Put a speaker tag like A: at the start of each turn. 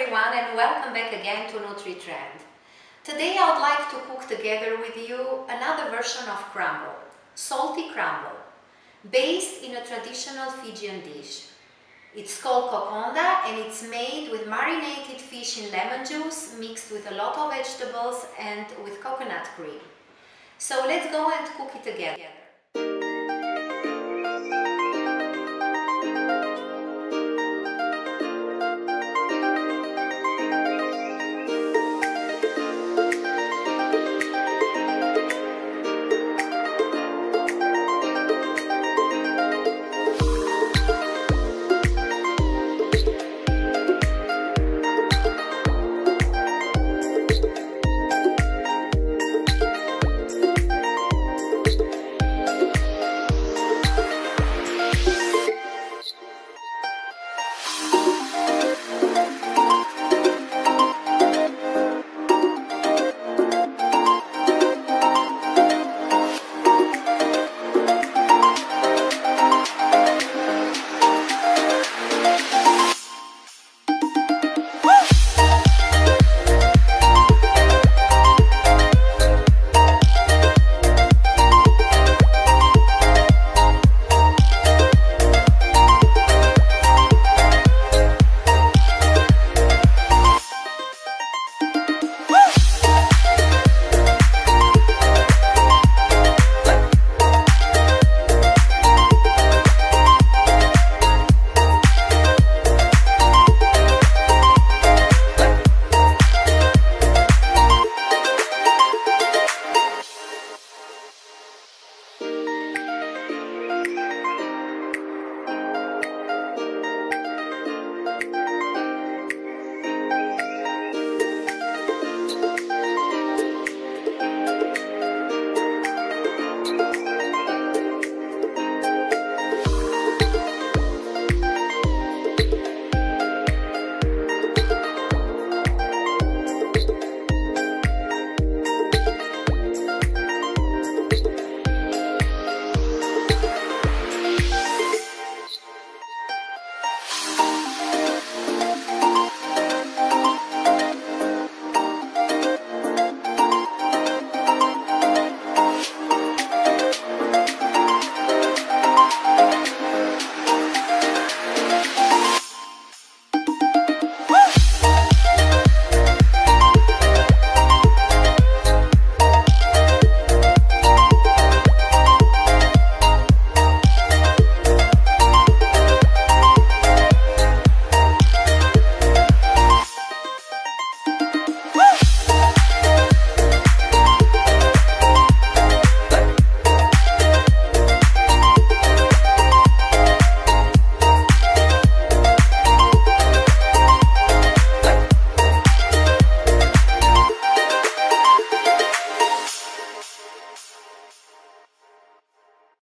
A: everyone and welcome back again to Nutritrend. Today I would like to cook together with you another version of crumble, salty crumble, based in a traditional Fijian dish. It's called Kokonda and it's made with marinated fish in lemon juice mixed with a lot of vegetables and with coconut cream. So let's go and cook it together.